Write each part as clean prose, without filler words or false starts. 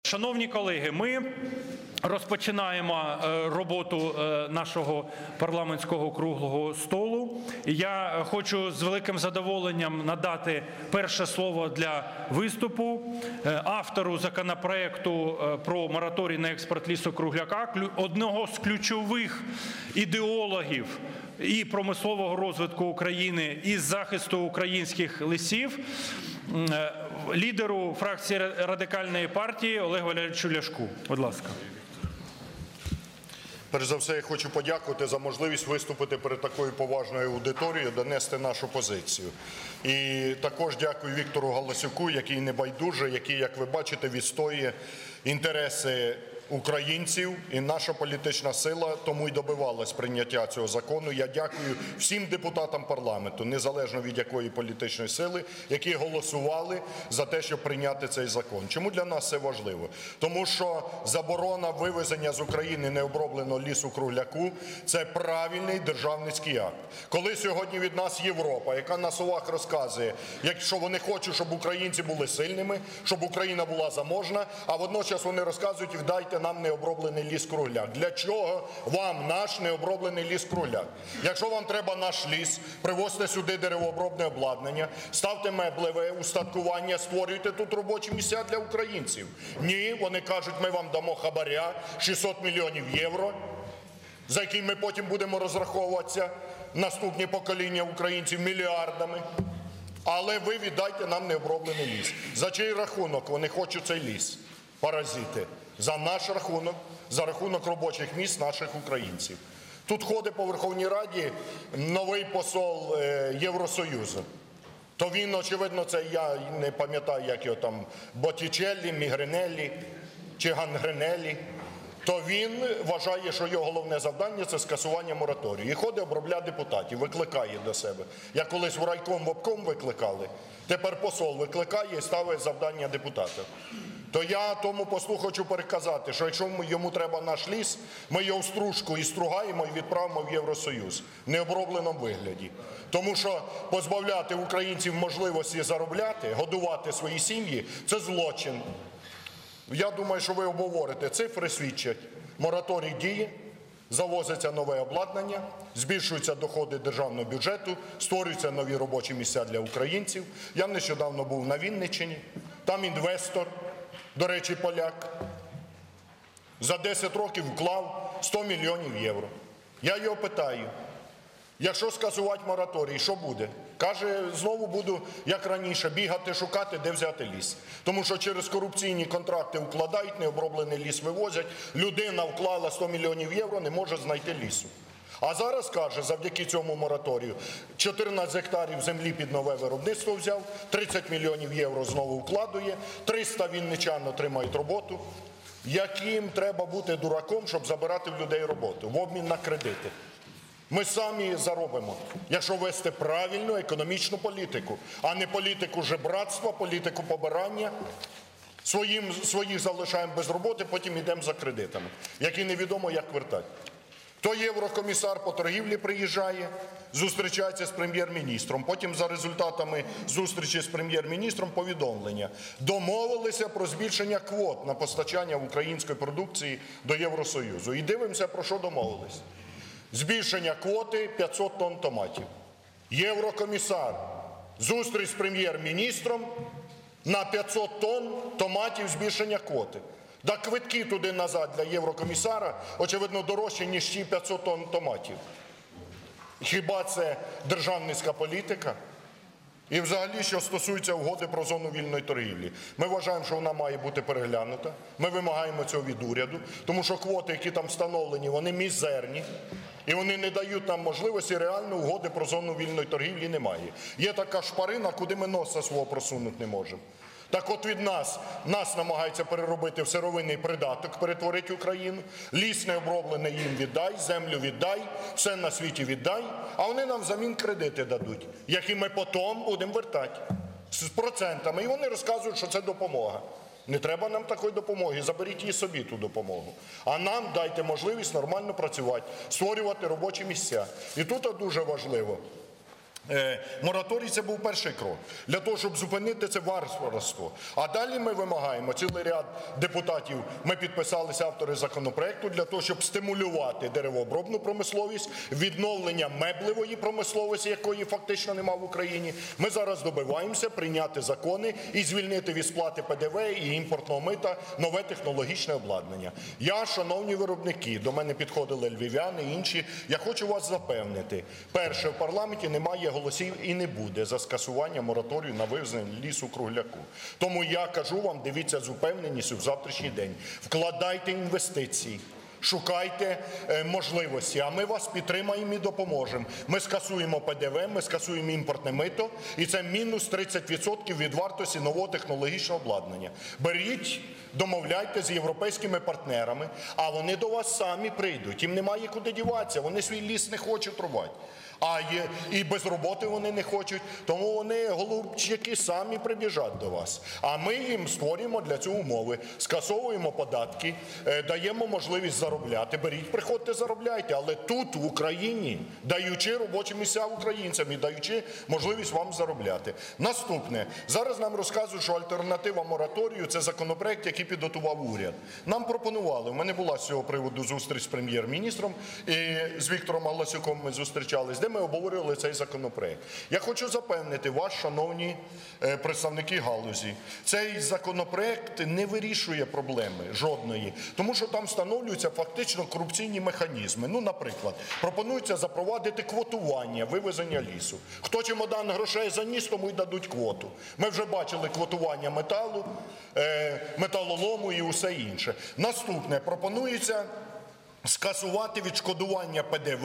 Шановні колеги, ми розпочинаємо роботу нашого парламентського круглого столу. Я хочу з великим задоволенням надати перше слово для виступу автору законопроекту про мораторій на експорт лісу-кругляка, одного з ключових ідеологів і промислового розвитку України, і захисту українських лісів, лідеру фракції Радикальної партії Олегу Валерійовичу Ляшку. Будь ласка. Перш за все, я хочу подякувати за можливість виступити перед такою поважною аудиторією, донести нашу позицію. І також дякую Віктору Галасюку, який небайдужий, який, як ви бачите, відстоює інтереси українців, і наша політична сила тому й добивалась прийняття цього закону. Я дякую всім депутатам парламенту, незалежно від якої політичної сили, які голосували за те, щоб прийняти цей закон. Чому для нас це важливо? Тому що заборона вивезення з України необробленого лісу-кругляку – це правильний державницький акт. Коли сьогодні від нас Європа, яка на словах розказує, якщо вони хочуть, щоб українці були сильними, щоб Україна була заможна, а водночас вони розказують: віддайте нам необроблений ліс-кругляк. Для чого вам наш необроблений ліс-кругляк? Якщо вам треба наш ліс, привозьте сюди деревообробне обладнання, ставте меблеве устаткування, створюйте тут робочі місця для українців. Ні, вони кажуть: ми вам дамо хабаря 600 мільйонів євро, за які ми потім будемо розраховуватися, наступні покоління українців, мільярдами. Але ви віддайте нам необроблений ліс. За чий рахунок вони хочуть цей ліс? Паразити. За наш рахунок, за рахунок робочих місць наших українців. Тут ходить по Верховній Раді новий посол Євросоюзу. То він, очевидно, це, я не пам'ятаю, як його там, Боттічеллі, Мігринеллі чи Гангринеллі. То він вважає, що його головне завдання – це скасування мораторію. І ходить обробляти депутатів, викликає до себе. Як колись в райком, в обком викликали, тепер посол викликає і ставить завдання депутата. То я тому послу хочу переказати, що якщо йому треба наш ліс, ми його в стружку і стругаємо і відправимо в Євросоюз в необробленому вигляді. Тому що позбавляти українців можливості заробляти, годувати свої сім'ї – це злочин. Я думаю, що ви обговорите, цифри свідчать. Мораторій діє, завозиться нове обладнання, збільшуються доходи державного бюджету, створюються нові робочі місця для українців. Я нещодавно був на Вінниччині, там інвестор, до речі, поляк, за 10 років вклав 100 мільйонів євро. Я його питаю: якщо скасувати мораторій, що буде? Каже: знову буду, як раніше, бігати, шукати, де взяти ліс. Тому що через корупційні контракти вкладають, необроблений ліс вивозять, людина вклала 100 мільйонів євро, не може знайти лісу. А зараз, каже, завдяки цьому мораторію 14 гектарів землі під нове виробництво взяв, 30 мільйонів євро знову вкладує, 300 вінничан отримають роботу. Яким треба бути дураком, щоб забирати в людей роботу в обмін на кредити? Ми самі заробимо, якщо вести правильну економічну політику, а не політику жебратства, політику побирання. Своїх залишаємо без роботи, потім йдемо за кредитами, які невідомо як вертати. То єврокомісар по торгівлі приїжджає, зустрічається з прем'єр-міністром, потім за результатами зустрічі з прем'єр-міністром повідомлення: домовилися про збільшення квот на постачання української продукції до Євросоюзу. І дивимося, про що домовились. Збільшення квоти 500 тонн томатів. Єврокомісар, зустріч з прем'єр-міністром, на 500 тонн томатів збільшення квоти. Да квитки туди-назад для єврокомісара, очевидно, дорожчі, ніж ті 500 тонн томатів. Хіба це державницька політика? І взагалі, що стосується угоди про зону вільної торгівлі. Ми вважаємо, що вона має бути переглянута. Ми вимагаємо цього від уряду, тому що квоти, які там встановлені, вони мізерні. І вони не дають нам можливості, реально угоди про зону вільної торгівлі немає. Є така шпарина, куди ми носа свого просунути не можемо. Так от від нас намагаються переробити в сировинний придаток, перетворити Україну. Ліс необроблений їм віддай, землю віддай, все на світі віддай, а вони нам взамін кредити дадуть, які ми потім будемо вертати з процентами. І вони розказують, що це допомога. Не треба нам такої допомоги, заберіть її собі, ту допомогу. А нам дайте можливість нормально працювати, створювати робочі місця. І тут дуже важливо. Мораторій – це був перший крок. Для того, щоб зупинити це варварство. А далі ми вимагаємо, цілий ряд депутатів, ми підписалися, автори законопроекту, для того, щоб стимулювати деревообробну промисловість, відновлення меблевої промисловості, якої фактично нема в Україні. Ми зараз добиваємося прийняти закони і звільнити від сплати ПДВ і імпортного мита нове технологічне обладнання. Я, шановні виробники, до мене підходили львів'яни і інші, я хочу вас запевнити. Перше, в парламенті немає голосів і не буде за скасування мораторію на вивезення лісу-кругляку. Тому я кажу вам, дивіться з упевненістю в завтрашній день. Вкладайте інвестиції. Шукайте можливості, а ми вас підтримаємо і допоможемо. Ми скасуємо ПДВ, ми скасуємо імпортне мито, і це мінус 30% від вартості нового технологічного обладнання. Беріть, домовляйте з європейськими партнерами, а вони до вас самі прийдуть. Їм немає куди діватися, вони свій ліс не хочуть рубати. І без роботи вони не хочуть, тому вони, голубчики, самі прибіжать до вас. А ми їм створюємо для цього умови, скасовуємо податки, даємо можливість заробляти. Беріть, приходьте, заробляйте, але тут, в Україні, даючи робочі місця українцям і даючи можливість вам заробляти. Наступне. Зараз нам розказують, що альтернатива мораторію – це законопроект, який підготував уряд. Нам пропонували, у мене була з цього приводу зустріч з прем'єр-міністром, і з Віктором Галасюком ми зустрічались, де ми обговорювали цей законопроект. Я хочу запевнити вас, шановні представники галузі, цей законопроект не вирішує проблеми жодної, тому що там встановлюються фактично корупційні механізми. Ну, наприклад, пропонується запровадити квотування вивезення лісу. Хто чемодан грошей заніс, тому й дадуть квоту. Ми вже бачили квотування металу, металолому і усе інше. Наступне, пропонується скасувати відшкодування ПДВ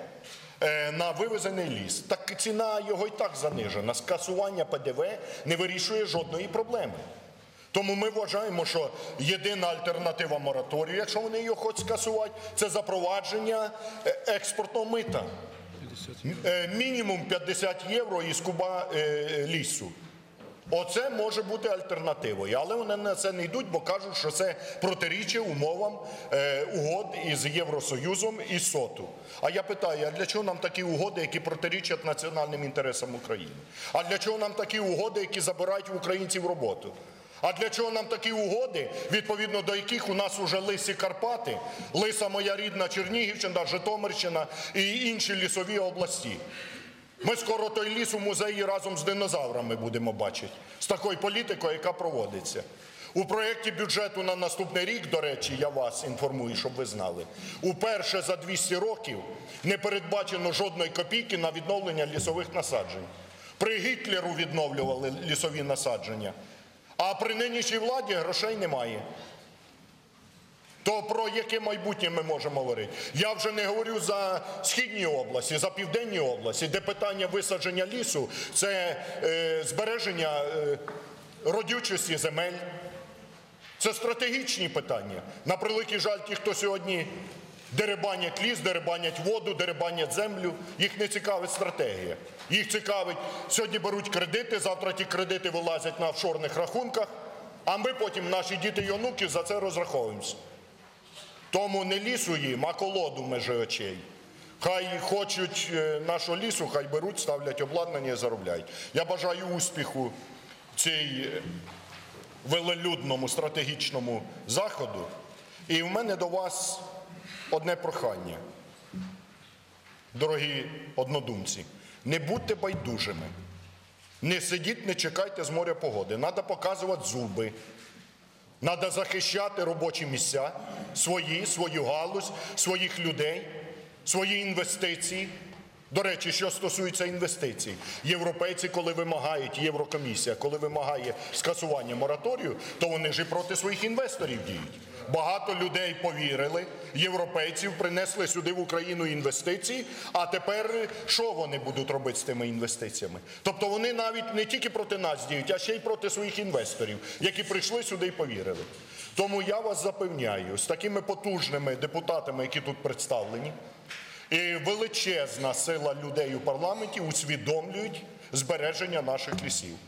на вивезений ліс. Так ціна його і так занижена. Скасування ПДВ не вирішує жодної проблеми. Тому ми вважаємо, що єдина альтернатива мораторію, якщо вони його хочуть скасувати, це запровадження експортного мита. Мінімум 50 євро із куба лісу. Оце може бути альтернативою. Але вони на це не йдуть, бо кажуть, що це протирічить умовам угод із Євросоюзом і СОТу. А я питаю, а для чого нам такі угоди, які протирічать національним інтересам України? А для чого нам такі угоди, які забирають в українців роботу? А для чого нам такі угоди, відповідно до яких у нас уже лисі Карпати, лиса моя рідна Чернігівщина, Житомирщина і інші лісові області? Ми скоро той ліс у музеї разом з динозаврами будемо бачити. З такою політикою, яка проводиться. У проєкті бюджету на наступний рік, до речі, я вас інформую, щоб ви знали, уперше за 200 років не передбачено жодної копійки на відновлення лісових насаджень. При Гітлеру відновлювали лісові насадження, а при нинішній владі грошей немає. То про яке майбутнє ми можемо говорити? Я вже не говорю за східні області, за південні області, де питання висадження лісу – це збереження родючості земель. Це стратегічні питання. На превеликий жаль, ті, хто сьогодні дерибанять ліс, дерибанять воду, дерибанять землю, їх не цікавить стратегія. Їх цікавить, сьогодні беруть кредити, завтра ті кредити вилазять на офшорних рахунках, а ми потім, наші діти і онуки, за це розраховуємося. Тому не лісу їм, а колоду межи очей. Хай хочуть нашого лісу, хай беруть, ставлять обладнання і заробляють. Я бажаю успіху цій велелюдному стратегічному заходу. І в мене до вас одне прохання. Дорогі однодумці, не будьте байдужими. Не сидіть, не чекайте з моря погоди. Треба показувати зуби. Треба захищати робочі місця, свою галузь, своїх людей, свої інвестиції. До речі, що стосується інвестицій. Європейці, коли вимагають, Єврокомісія, коли вимагає скасування мораторію, то вони ж і проти своїх інвесторів діють. Багато людей повірили, європейців принесли сюди в Україну інвестиції, а тепер що вони будуть робити з тими інвестиціями? Тобто вони навіть не тільки проти нас діють, а ще й проти своїх інвесторів, які прийшли сюди і повірили. Тому я вас запевняю, з такими потужними депутатами, які тут представлені, і величезна сила людей у парламенті усвідомлюють збереження наших лісів.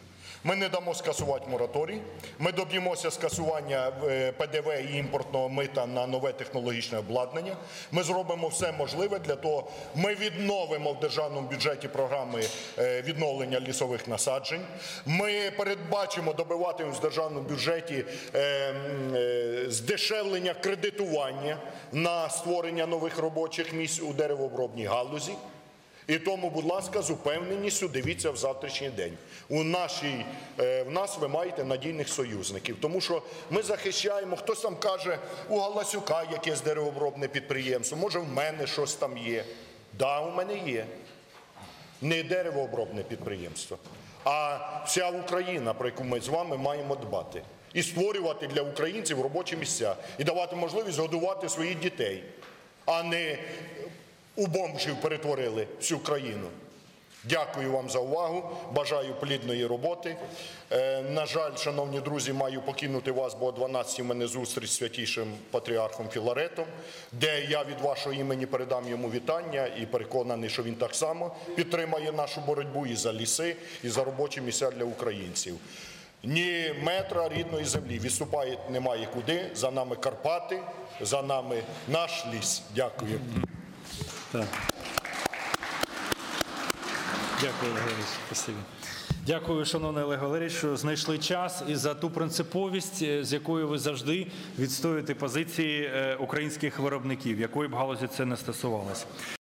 Ми не дамо скасувати мораторій, ми доб'ємося скасування ПДВ і імпортного мита на нове технологічне обладнання. Ми зробимо все можливе для того, ми відновимо в державному бюджеті програми відновлення лісових насаджень. Ми передбачимо добивати в державному бюджеті здешевлення кредитування на створення нових робочих місць у деревообробній галузі. І тому, будь ласка, з упевненістю дивіться в завтрашній день. В нас ви маєте надійних союзників, тому що ми захищаємо, хтось там каже, у Галасюка якесь деревообробне підприємство, може в мене щось там є. Да, у мене є. Не деревообробне підприємство, а вся Україна, про яку ми з вами маємо дбати. І створювати для українців робочі місця, і давати можливість годувати своїх дітей, а не у бомжів перетворили всю країну. Дякую вам за увагу, бажаю плідної роботи. На жаль, шановні друзі, маю покинути вас, бо о 12-й в мене зустріч з святійшим патріархом Філаретом, де я від вашого імені передам йому вітання і переконаний, що він так само підтримає нашу боротьбу і за ліси, і за робочі місця для українців. Ні метра рідної землі відступати немає куди, за нами Карпати, за нами наш ліс. Дякую. Так. Дякую, Олег Валерійович. Спасибі. Дякую, шановний Олег Валерійович, що знайшли час і за ту принциповість, з якою ви завжди відстоюєте позиції українських виробників, якої б галузі це не стосувалося.